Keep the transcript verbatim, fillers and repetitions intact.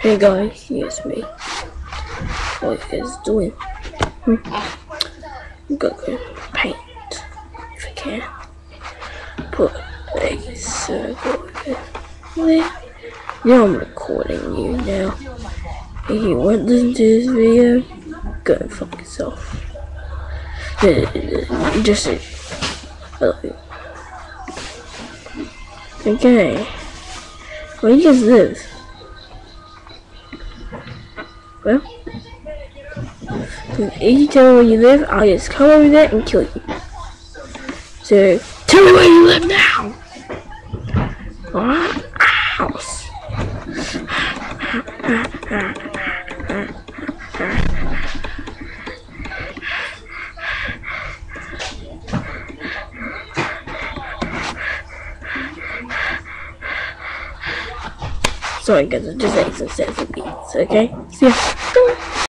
Hey guys, it's me. What are you guys doing? Hmm? I'm gonna go paint if I can. Put a circle there. Now I'm recording you now. If you want to listen to this video, go and fuck yourself. Just say, I love you. Okay. Where do you guys live? Well, if you tell me where you live, I'll just come over there and kill you. So, tell me where you live now! Alright? House. Sorry guys, I just ate some sensitive beats, okay? See ya.